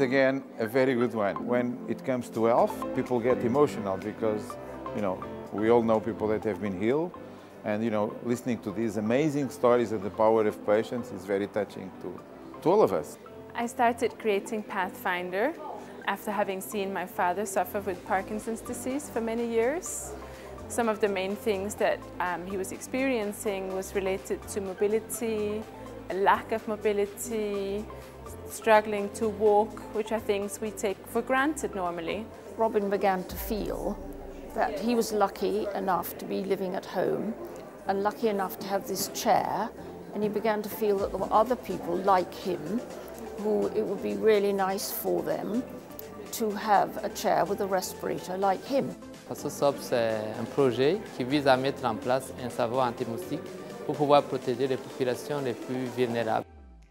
again a very good one. When it comes to health, people get emotional because, we all know people that have been healed. And, listening to these amazing stories of the power of patience is very touching to all of us. I started creating Pathfinder after having seen my father suffer with Parkinson's disease for many years. Some of the main things that he was experiencing was related to mobility, a lack of mobility, struggling to walk, which are things we take for granted normally. Robin began to feel that he was lucky enough to be living at home and lucky enough to have this chair, and he began to feel that there were other people like him who it would be really nice for them to have a chair with a respirator like him. PastoSob, c'est un projet qui vise à mettre en place un sabot anti-moustique pour pouvoir protéger les populations les plus vulnérables.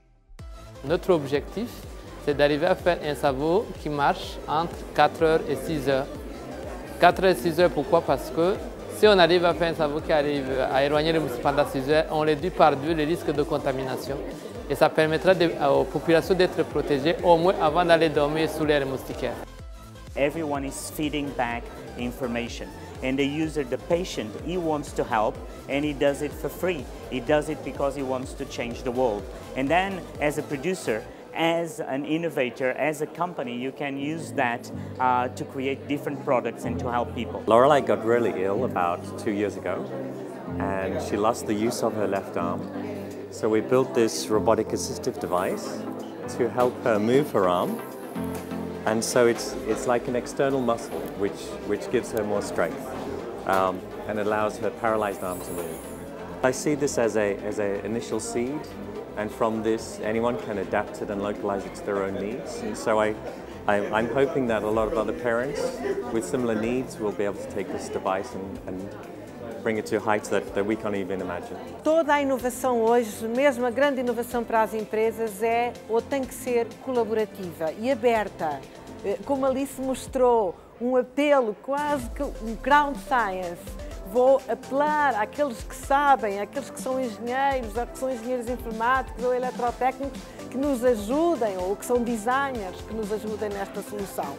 Notre objectif, c'est d'arriver à faire un sabot qui marche entre 4 heures et 6 heures. 4 heures et 6 heures, pourquoi? Parce que si on arrive à faire un sabot qui arrive à éloigner les moustiques pendant 6 heures, on réduit par 2 les risques de contamination. Et ça permettra aux populations d'être protégées au moins avant d'aller dormir sous l'air moustiquaire. Everyone is feeding back information. And the user, the patient, he wants to help and he does it for free. He does it because he wants to change the world. And then as a producer, as an innovator, as a company, you can use that to create different products and to help people. Lorelei got really ill about 2 years ago and she lost the use of her left arm. So we built this robotic assistive device to help her move her arm. And so it's like an external muscle which gives her more strength and allows her paralyzed arm to move. I see this as an initial seed. And from this, anyone can adapt it and localize it to their own needs. And so I'm hoping that a lot of other parents with similar needs will be able to take this device and bring it to heights that we can't even imagine. Toda a inovação hoje, mesmo a grande inovação para as empresas, é ou tem que ser colaborativa e aberta. Como Alice mostrou, um apelo quase que um ground science. Vou apelar àqueles que sabem, àqueles que são engenheiros, ou que são engenheiros informáticos ou eletrotécnicos que nos ajudem, ou que são designers que nos ajudem nesta solução.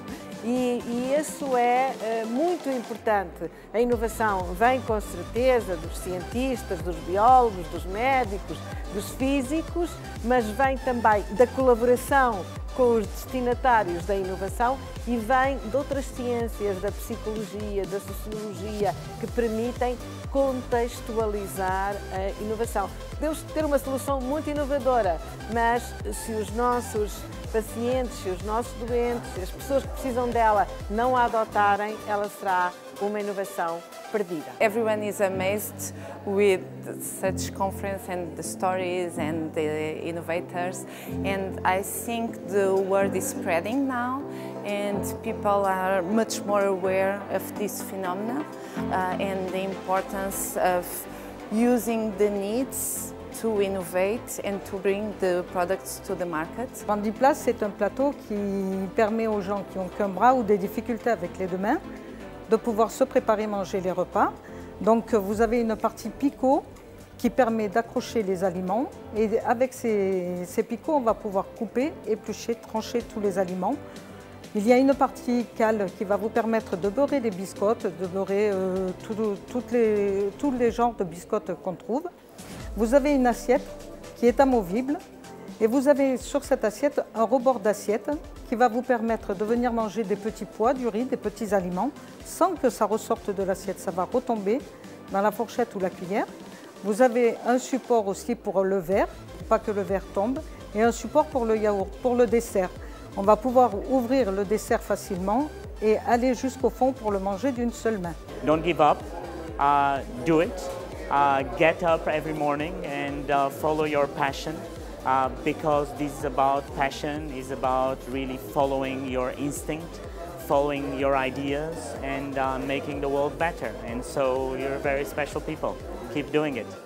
E isso é muito importante. A inovação vem com certeza dos cientistas, dos biólogos, dos médicos, dos físicos, mas vem também da colaboração com os destinatários da inovação e vem de outras ciências, da psicologia, da sociologia, que permitem contextualizar a inovação. Podemos ter uma solução muito inovadora, mas se os nossos pacientes, se os nossos doentes, as pessoas que precisam dela não a adotarem, ela será uma inovação perdida. Everyone is amazed with such conference and the stories and the innovators, and I think the word is spreading now and people are much more aware of this phenomenon and the importance of using the needs to innovate and to bring the products to the market. Bandiplast, c'est un plateau qui permet aux gens qui n'ont qu'un bras ou des difficultés avec les deux mains de pouvoir se préparer, manger les repas. Donc vous avez une partie picot qui permet d'accrocher les aliments et avec ces picots on va pouvoir couper, éplucher, trancher tous les aliments. Il y a une partie cale qui va vous permettre de beurrer des biscottes, de beurrer tous les genres de biscottes qu'on trouve. Vous avez une assiette qui est amovible et vous avez sur cette assiette un rebord d'assiette qui va vous permettre de venir manger des petits pois, du riz, des petits aliments sans que ça ressorte de l'assiette. Ça va retomber dans la fourchette ou la cuillère. Vous avez un support aussi pour le verre, pour pas que le verre tombe, et un support pour le yaourt, pour le dessert. On va pouvoir ouvrir le dessert facilement et aller jusqu'au fond pour le manger d'une seule main. Don't give up, do it. Get up every morning and follow your passion because this is about passion, is about really following your instinct, following your ideas and making the world better. And so you're very special people. Keep doing it.